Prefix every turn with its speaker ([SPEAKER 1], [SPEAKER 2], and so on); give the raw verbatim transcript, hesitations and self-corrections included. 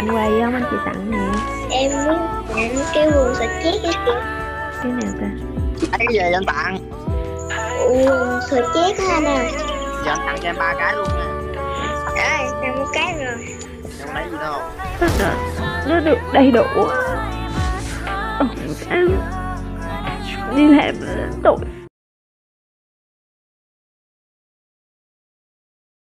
[SPEAKER 1] anh quà gì không, anh chị tặng nè.
[SPEAKER 2] Em muốn tặng cái quần sợi chét cái kìa.
[SPEAKER 1] Cái nào ta?
[SPEAKER 3] Cái gì anh tặng?
[SPEAKER 2] Quần sợi chét á anh à.
[SPEAKER 3] Giờ anh tặng cho em ba cái luôn nha.
[SPEAKER 2] Đấy, tặng một cái rồi.
[SPEAKER 3] Không lấy gì đâu.
[SPEAKER 1] Nó được đầy đủ. Ồ, anh đi làm tội